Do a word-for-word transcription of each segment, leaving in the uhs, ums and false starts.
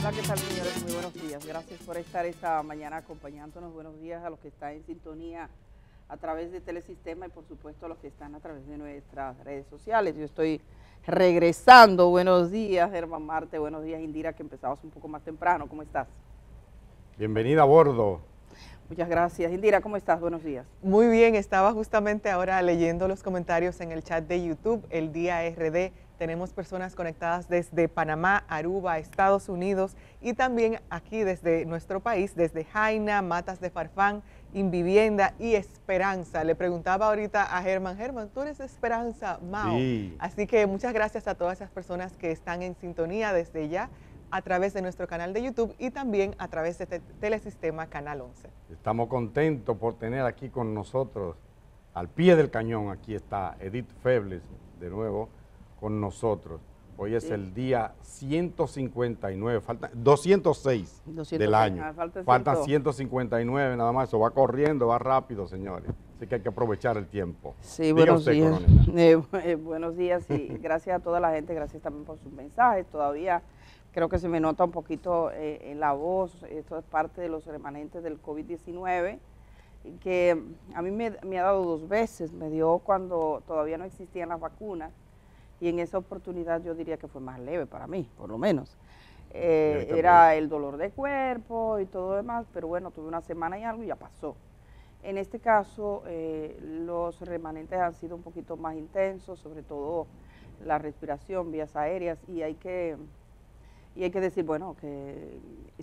Hola, ¿qué tal, señores? Muy buenos días. Gracias por estar esta mañana acompañándonos. Buenos días a los que están en sintonía a través de Telesistema y, por supuesto, a los que están a través de nuestras redes sociales. Yo estoy regresando. Buenos días, Germán Marte. Buenos días, Indira, que empezamos un poco más temprano. ¿Cómo estás? Bienvenida a bordo. Muchas gracias. Indira, ¿cómo estás? Buenos días. Muy bien, estaba justamente ahora leyendo los comentarios en el chat de YouTube, el Día R D. Tenemos personas conectadas desde Panamá, Aruba, Estados Unidos y también aquí desde nuestro país, desde Jaina, Matas de Farfán, Invivienda y Esperanza. Le preguntaba ahorita a Germán, Germán, ¿tú eres Esperanza, Mao? Sí. Así que muchas gracias a todas esas personas que están en sintonía desde ya a través de nuestro canal de YouTube y también a través de Telesistema Canal once. Estamos contentos por tener aquí con nosotros, al pie del cañón, aquí está Edith Febles, de nuevo, con nosotros. Hoy es sí. el día ciento cincuenta y nueve, faltan doscientos seis, doscientos seis del año. Ah, falta Faltan ciento cincuenta y nueve nada más, eso va corriendo, va rápido, señores. Así que hay que aprovechar el tiempo. Sí, buenos usted, días. Eh, eh, buenos días y gracias a toda la gente, gracias también por sus mensajes. Todavía creo que se me nota un poquito eh, en la voz, esto es parte de los remanentes del COVID diecinueve, que a mí me, me ha dado dos veces, me dio cuando todavía no existían las vacunas, y en esa oportunidad yo diría que fue más leve para mí, por lo menos. Eh, era el dolor de cuerpo y todo demás, pero bueno, tuve una semana y algo y ya pasó. En este caso, eh, los remanentes han sido un poquito más intensos, sobre todo la respiración, vías aéreas, y hay que... Y hay que decir, bueno, que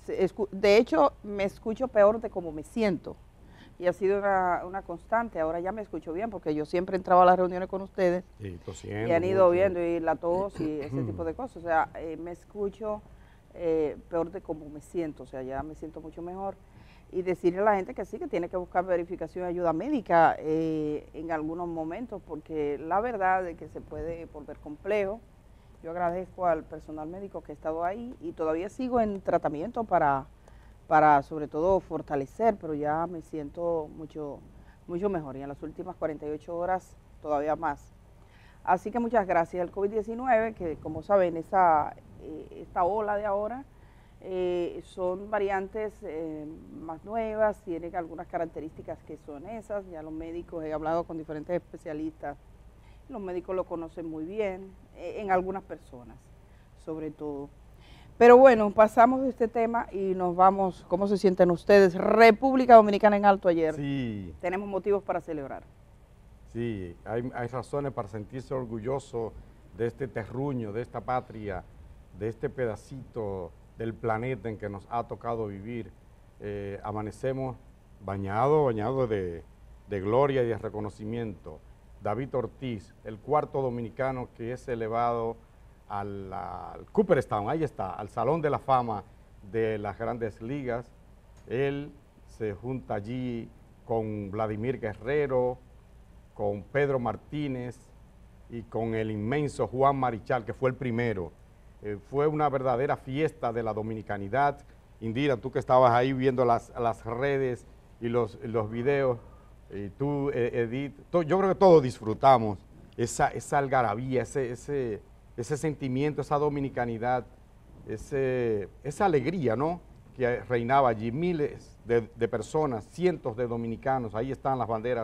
de hecho me escucho peor de cómo me siento. Y ha sido una, una constante. Ahora ya me escucho bien porque yo siempre entraba a las reuniones con ustedes sí, tosiendo, y han ido viendo y la tos y ese tipo de cosas. O sea, eh, me escucho eh, peor de cómo me siento. O sea, ya me siento mucho mejor. Y decirle a la gente que sí, que tiene que buscar verificación y ayuda médica eh, en algunos momentos, porque la verdad es que se puede volver complejo. Yo agradezco al personal médico que ha estado ahí y todavía sigo en tratamiento para, para sobre todo fortalecer, pero ya me siento mucho, mucho mejor y en las últimas cuarenta y ocho horas todavía más. Así que muchas gracias. El COVID diecinueve, que como saben, esa, eh, esta ola de ahora eh, son variantes eh, más nuevas, tienen algunas características que son esas, ya los médicos, he hablado con diferentes especialistas, los médicos lo conocen muy bien, eh, en algunas personas, sobre todo. Pero bueno, pasamos de este tema y nos vamos, ¿cómo se sienten ustedes? República Dominicana en alto ayer. Sí. Tenemos motivos para celebrar. Sí, hay, hay razones para sentirse orgulloso de este terruño, de esta patria, de este pedacito del planeta en que nos ha tocado vivir. Eh, amanecemos bañados, bañados de, de gloria y de reconocimiento. David Ortiz, el cuarto dominicano que es elevado al, al Cooperstown, ahí está, al Salón de la Fama de las Grandes Ligas. Él se junta allí con Vladimir Guerrero, con Pedro Martínez y con el inmenso Juan Marichal, que fue el primero. Eh, fue una verdadera fiesta de la dominicanidad. Indira, tú que estabas ahí viendo las, las redes y los, los videos, y tú, Edith, to, yo creo que todos disfrutamos esa, esa algarabía, ese, ese, ese sentimiento, esa dominicanidad, ese, esa alegría, ¿no?, que reinaba allí. Miles de, de personas, cientos de dominicanos, ahí están las banderas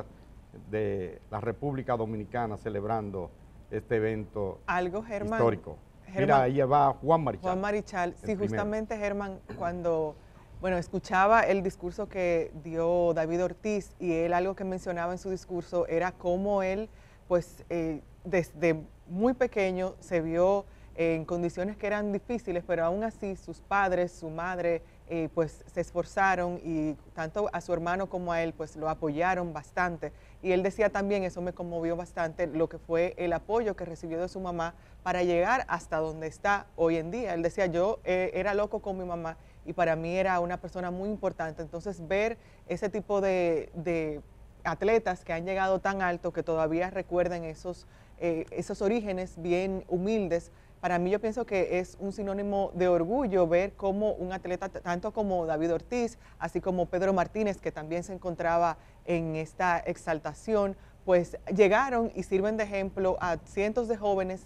de la República Dominicana celebrando este evento Algo, Germán, histórico. Germán, Mira, ahí va Juan Marichal. Juan Marichal, sí, primero. Justamente, Germán, cuando... Bueno, escuchaba el discurso que dio David Ortiz y él algo que mencionaba en su discurso era cómo él, pues, eh, desde muy pequeño se vio en condiciones que eran difíciles, pero aún así sus padres, su madre, eh, pues, se esforzaron y tanto a su hermano como a él, pues, lo apoyaron bastante. Y él decía también, eso me conmovió bastante, lo que fue el apoyo que recibió de su mamá para llegar hasta donde está hoy en día. Él decía, yo eh, era loco con mi mamá y para mí era una persona muy importante. Entonces, ver ese tipo de, de atletas que han llegado tan alto, que todavía recuerden esos, eh, esos orígenes bien humildes, para mí yo pienso que es un sinónimo de orgullo ver cómo un atleta, tanto como David Ortiz, así como Pedro Martínez, que también se encontraba en esta exaltación, pues llegaron y sirven de ejemplo a cientos de jóvenes que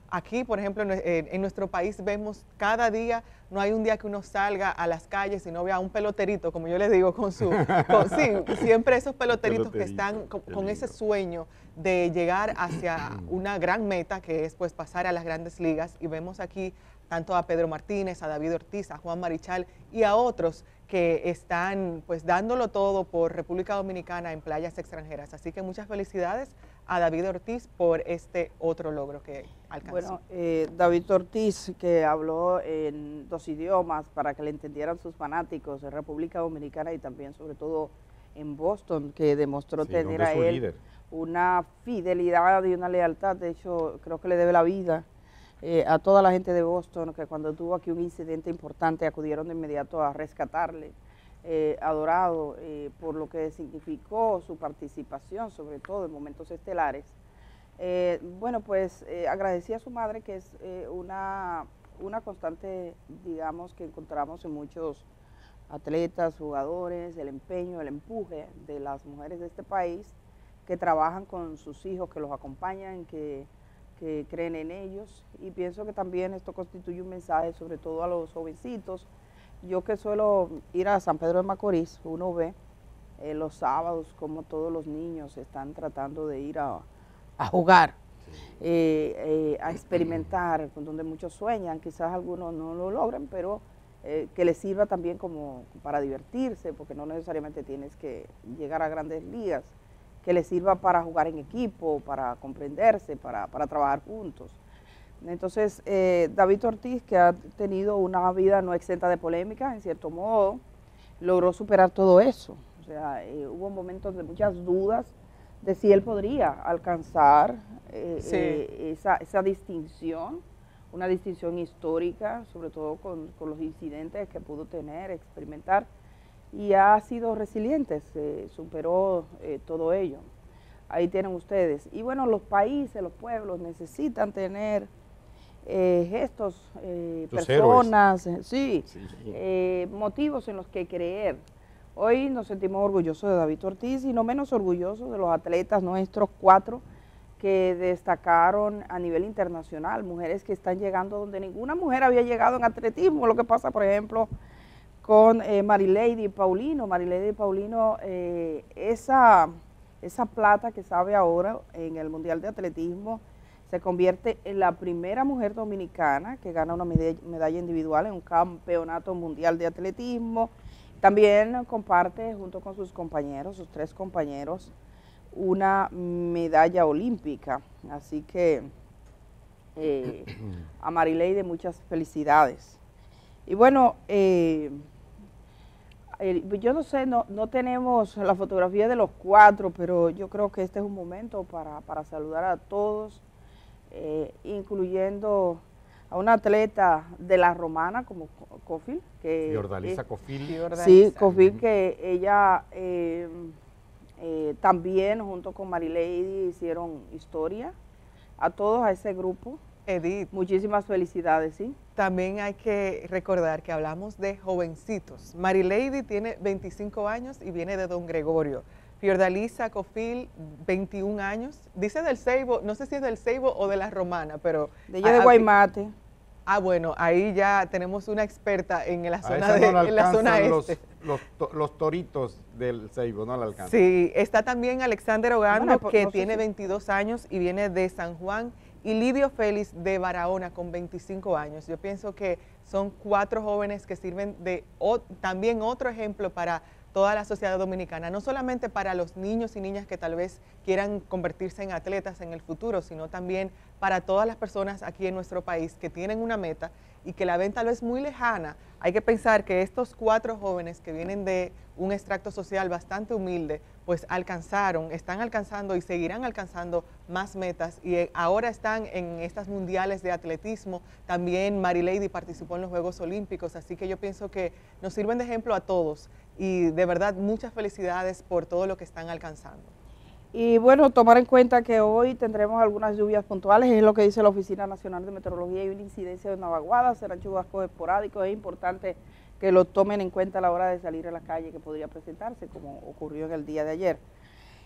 aquí, por ejemplo, en, en, en nuestro país vemos cada día, no hay un día que uno salga a las calles y no vea un peloterito, como yo les digo, con su, con, sí, siempre esos peloteritos que están con, con ese sueño de llegar hacia una gran meta, que es pues pasar a las grandes ligas, y vemos aquí tanto a Pedro Martínez, a David Ortiz, a Juan Marichal y a otros que están pues dándolo todo por República Dominicana en playas extranjeras. Así que muchas felicidades a David Ortiz por este otro logro que alcanzó. Bueno, eh, David Ortiz, que habló en dos idiomas para que le entendieran sus fanáticos en República Dominicana y también sobre todo en Boston, que demostró sí, tener a él líder. Una fidelidad y una lealtad. De hecho, creo que le debe la vida eh, a toda la gente de Boston, que cuando tuvo aquí un incidente importante acudieron de inmediato a rescatarle. Eh, adorado eh, por lo que significó su participación, sobre todo en momentos estelares. Eh, bueno, pues eh, agradecí a su madre, que es eh, una, una constante, digamos, que encontramos en muchos atletas, jugadores, el empeño, el empuje de las mujeres de este país que trabajan con sus hijos, que los acompañan, que, que creen en ellos, y pienso que también esto constituye un mensaje sobre todo a los jovencitos. Yo que suelo ir a San Pedro de Macorís, uno ve eh, los sábados como todos los niños están tratando de ir a, a jugar, eh, eh, a experimentar, con donde muchos sueñan, quizás algunos no lo logren, pero eh, que les sirva también como para divertirse, porque no necesariamente tienes que llegar a grandes ligas, que les sirva para jugar en equipo, para comprenderse, para, para trabajar juntos. Entonces, eh, David Ortiz, que ha tenido una vida no exenta de polémica, en cierto modo, logró superar todo eso. O sea, eh, hubo momentos de muchas dudas de si él podría alcanzar eh, sí. eh, esa, esa distinción, una distinción histórica, sobre todo con, con los incidentes que pudo tener, experimentar, y ha sido resiliente, se superó eh, todo ello. Ahí tienen ustedes. Y bueno, los países, los pueblos necesitan tener Eh, gestos, eh, personas, eh, sí, sí. Eh, motivos en los que creer. Hoy nos sentimos orgullosos de David Ortiz y no menos orgullosos de los atletas nuestros cuatro que destacaron a nivel internacional, mujeres que están llegando donde ninguna mujer había llegado en atletismo. Lo que pasa, por ejemplo, con eh, Marilady Paulino. Marilady Paulino, eh, esa, esa plata que sabe ahora en el Mundial de Atletismo, se convierte en la primera mujer dominicana que gana una medalla, medalla individual en un campeonato mundial de atletismo. También comparte junto con sus compañeros, sus tres compañeros, una medalla olímpica. Así que eh, a Marileide muchas felicidades. Y bueno, eh, eh, yo no sé, no, no tenemos la fotografía de los cuatro, pero yo creo que este es un momento para, para saludar a todos. Eh, incluyendo a una atleta de la romana como Cofil, que Fiordalisa eh, Cofil. Sí, Cofil, uh-huh. que ella eh, eh, también junto con Marilady hicieron historia. A todos, a ese grupo, Edith, muchísimas felicidades, ¿sí? También hay que recordar que hablamos de jovencitos. Marilady tiene veinticinco años y viene de Don Gregorio. Fiordalisa Cofil, veintiún años, dice del Ceibo, no sé si es del Ceibo o de la Romana, pero... De ella de Guaymate. Ah, bueno, ahí ya tenemos una experta en la zona, de, no en la zona este. Los, los, los toritos del Ceibo, no la alcanzan. Sí, está también Alexander Ogando, bueno, que no tiene si... veintidós años y viene de San Juan, y Lidio Félix de Barahona con veinticinco años. Yo pienso que son cuatro jóvenes que sirven de o, también otro ejemplo para toda la sociedad dominicana, no solamente para los niños y niñas que tal vez quieran convertirse en atletas en el futuro, sino también para todas las personas aquí en nuestro país que tienen una meta y que la ven tal vez muy lejana. Hay que pensar que estos cuatro jóvenes que vienen de un extracto social bastante humilde, pues alcanzaron, están alcanzando y seguirán alcanzando más metas, y ahora están en estas mundiales de atletismo. También Marilady participó en los Juegos Olímpicos, así que yo pienso que nos sirven de ejemplo a todos, y de verdad muchas felicidades por todo lo que están alcanzando. Y bueno, tomar en cuenta que hoy tendremos algunas lluvias puntuales, es lo que dice la Oficina Nacional de Meteorología, y una incidencia de una vaguada, serán chubascos esporádicos. Es importante que lo tomen en cuenta a la hora de salir a la calle, que podría presentarse, como ocurrió en el día de ayer.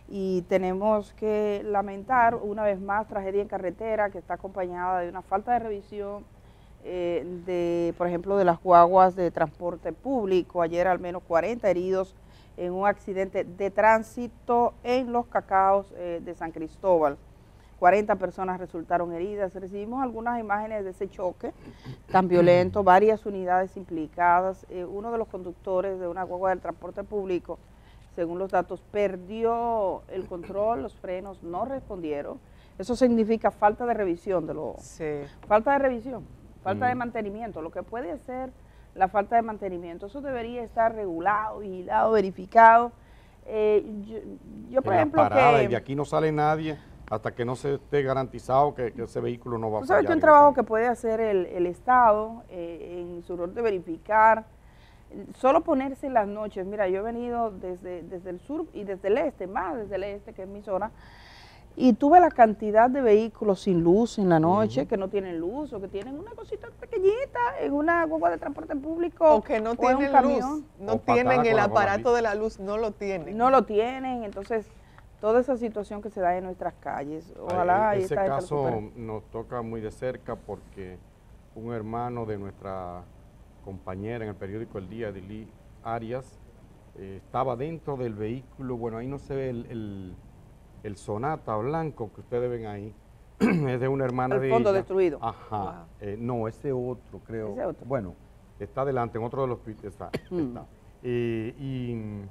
y tenemos que lamentar una vez más tragedia en carretera que está acompañada de una falta de revisión eh, de, por ejemplo, de las guaguas de transporte público. Ayer al menos cuarenta heridos en un accidente de tránsito en Los Cacaos eh, de San Cristóbal. cuarenta personas resultaron heridas. Recibimos algunas imágenes de ese choque tan violento, varias unidades implicadas. Eh, uno de los conductores de una guagua del transporte público, según los datos, perdió el control, los frenos no respondieron. Eso significa falta de revisión de lo, Sí. falta de revisión, falta Mm. de mantenimiento, lo que puede ser la falta de mantenimiento. Eso debería estar regulado, vigilado, verificado. Eh, yo, yo, por en ejemplo, la parada, que... y de aquí no sale nadie hasta que no se esté garantizado que, que ese vehículo no va a Tú fallar. sabes que un en trabajo el que puede hacer el, el Estado eh, en su rol de verificar, solo ponerse en las noches. Mira, yo he venido desde, desde el sur y desde el este, más desde el este, que es mi zona, y tuve la cantidad de vehículos sin luz en la noche, Ujú. que no tienen luz o que tienen una cosita pequeñita en una guagua de transporte público O que no en un tienen luz, camión. no O patada tienen con el la aparato goma de la luz, no lo tienen. No lo tienen, entonces toda esa situación que se da en nuestras calles, ojalá Ay, y ese esta gente lo caso supere. nos toca muy de cerca porque un hermano de nuestra compañera en el periódico El Día, Dili Arias, eh, estaba dentro del vehículo. Bueno, ahí no se ve el, el, el Sonata blanco que ustedes ven ahí, es de una hermana Al de fondo ella. destruido. Ajá, Wow. eh, no, ese otro creo. Ese otro. Bueno, está adelante, en otro de los tweets está. Mm. está. Eh, y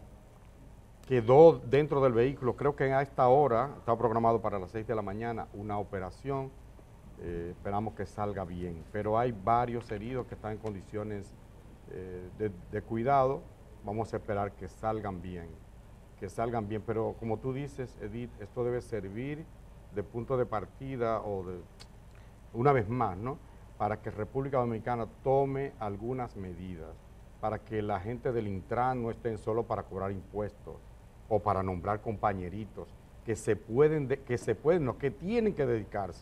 quedó dentro del vehículo. Creo que a esta hora, está programado para las seis de la mañana, una operación. Eh, esperamos que salga bien. Pero hay varios heridos que están en condiciones eh, de, de cuidado. Vamos a esperar que salgan bien, que salgan bien. Pero como tú dices, Edith, esto debe servir de punto de partida o de, una vez más, ¿no?, para que República Dominicana tome algunas medidas, para que la gente del Intran no estén solo para cobrar impuestos o para nombrar compañeritos, que se pueden, de, que se pueden, no, que tienen que dedicarse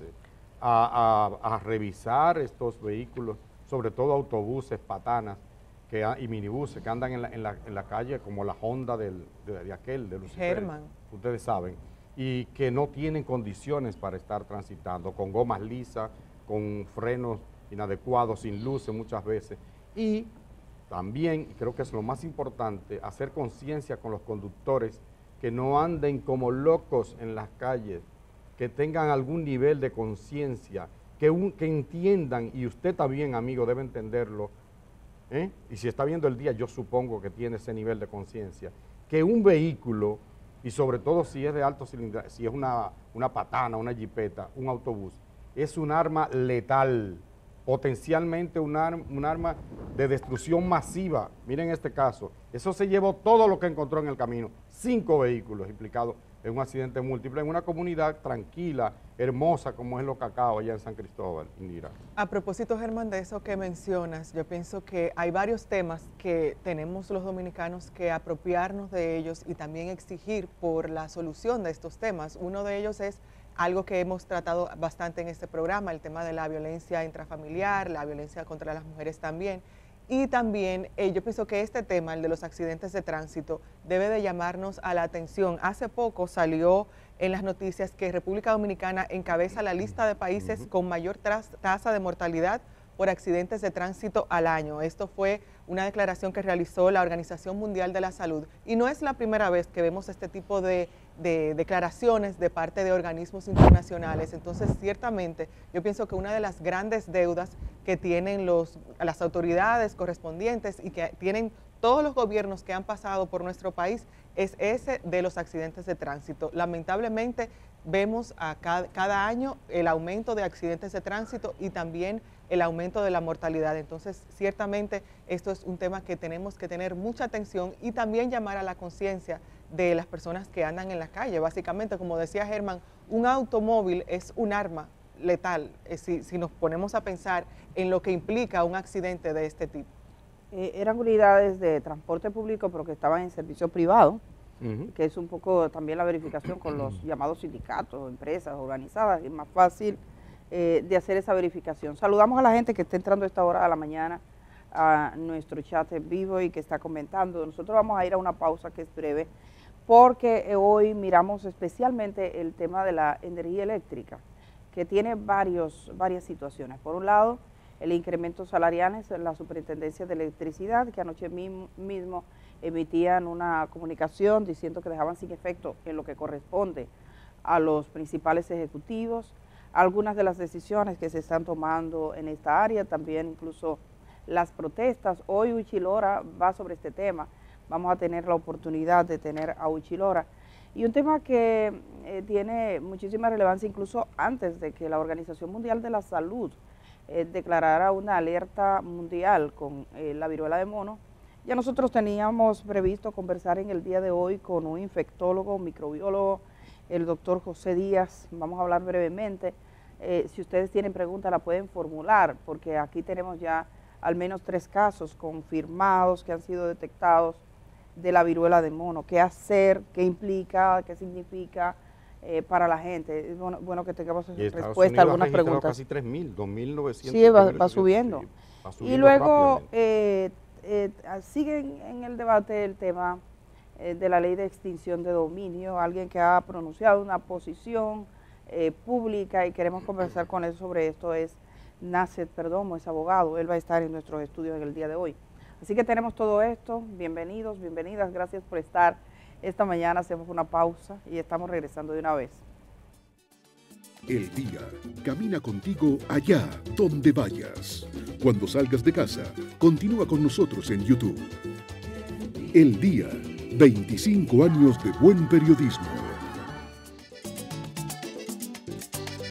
a, a, a revisar estos vehículos, sobre todo autobuses, patanas que, y minibuses que andan en la, en la, en la calle, como la Honda del, de, de aquel, de Lucifer, Germán. ustedes saben, y que no tienen condiciones para estar transitando, con gomas lisas, con frenos inadecuados, sin luces muchas veces. Y también, y creo que es lo más importante, hacer conciencia con los conductores que no anden como locos en las calles, que tengan algún nivel de conciencia, que, un, que entiendan, y usted también, amigo, debe entenderlo, ¿eh? Y si está viendo el día, yo supongo que tiene ese nivel de conciencia, que un vehículo, y sobre todo si es de alto cilindraje, si es una, una patana, una jipeta, un autobús, es un arma letal, potencialmente un, arma, un arma de destrucción masiva. Miren este caso, eso se llevó todo lo que encontró en el camino, cinco vehículos implicados en un accidente múltiple en una comunidad tranquila, hermosa como es Los Cacaos, allá en San Cristóbal, Indira. A propósito, Germán, de eso que mencionas, yo pienso que hay varios temas que tenemos los dominicanos que apropiarnos de ellos y también exigir por la solución de estos temas. Uno de ellos es algo que hemos tratado bastante en este programa, el tema de la violencia intrafamiliar, la violencia contra las mujeres también. Y también eh, yo pienso que este tema, el de los accidentes de tránsito, debe de llamarnos a la atención. Hace poco salió en las noticias que República Dominicana encabeza la lista de países Uh-huh. con mayor tasa de mortalidad por accidentes de tránsito al año. Esto fue una declaración que realizó la Organización Mundial de la Salud. Y no es la primera vez que vemos este tipo de, de declaraciones de parte de organismos internacionales. Entonces, ciertamente, yo pienso que una de las grandes deudas que tienen los, las autoridades correspondientes y que tienen todos los gobiernos que han pasado por nuestro país es ese de los accidentes de tránsito. Lamentablemente, vemos a cada, cada año el aumento de accidentes de tránsito y también el aumento de la mortalidad. Entonces, ciertamente, esto es un tema que tenemos que tener mucha atención y también llamar a la conciencia de las personas que andan en la calle. Básicamente, como decía Germán, un automóvil es un arma letal, eh, si, si nos ponemos a pensar en lo que implica un accidente de este tipo. Eh, eran unidades de transporte público, pero que estaban en servicio privado, Uh-huh. que es un poco también la verificación con los llamados sindicatos, empresas organizadas, es más fácil eh, de hacer esa verificación. Saludamos a la gente que está entrando a esta hora de la mañana a nuestro chat en vivo y que está comentando. Nosotros vamos a ir a una pausa que es breve, porque eh, hoy miramos especialmente el tema de la energía eléctrica, que tiene varios, varias situaciones. Por un lado, el incremento salarial en la Superintendencia de Electricidad, que anoche mismo, mismo emitían una comunicación diciendo que dejaban sin efecto en lo que corresponde a los principales ejecutivos, algunas de las decisiones que se están tomando en esta área, también incluso las protestas. Hoy Uchilora va sobre este tema, vamos a tener la oportunidad de tener a Uchilora. Y un tema que eh, tiene muchísima relevancia incluso antes de que la Organización Mundial de la Salud eh, declarara una alerta mundial con eh, la viruela de mono. Ya nosotros teníamos previsto conversar en el día de hoy con un infectólogo, microbiólogo, el doctor José Díaz. Vamos a hablar brevemente. Eh, si ustedes tienen preguntas la pueden formular, porque aquí tenemos ya al menos tres casos confirmados que han sido detectados de la viruela de mono. ¿Qué hacer? ¿Qué implica? ¿Qué significa eh, para la gente? Es bueno, bueno que tengamos respuesta a algunas preguntas. Casi tres mil, dos mil novecientos. Sí, va, va subiendo. Sí, va subiendo. Y luego eh, eh, sigue en el debate el tema eh, de la ley de extinción de dominio, alguien que ha pronunciado una posición eh, pública y queremos conversar con él sobre esto es Nasset Perdomo, es abogado, él va a estar en nuestros estudios en el día de hoy. Así que tenemos todo esto, bienvenidos, bienvenidas, gracias por estar. Esta mañana hacemos una pausa y estamos regresando de una vez. El día camina contigo allá donde vayas. Cuando salgas de casa, continúa con nosotros en YouTube. El día, veinticinco años de buen periodismo.